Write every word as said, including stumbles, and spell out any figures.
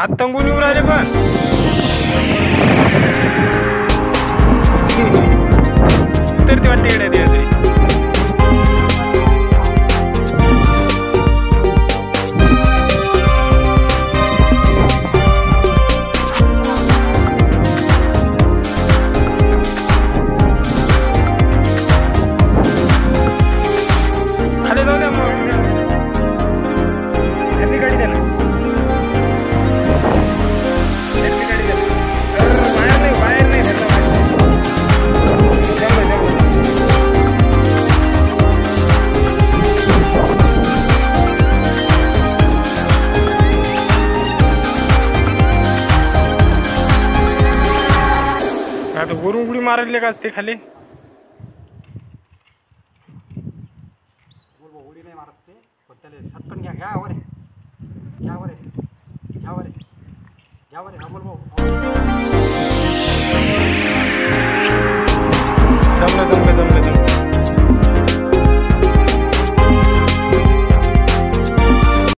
हात तंगून येऊ राहिले पण तर ते वाटते इकडे ते खाली जाऊ द्या मग यांनी गाडी द्या ना यांनी गाडी द्या बाहेर नाही बाहेर नाही आता वरून उडी मारले का असते खाली उडी नाही मारत ते पण त्याला सटकन घ्या घ्या वर घ्या वर घ्या वर घ्या वर बोल भाऊ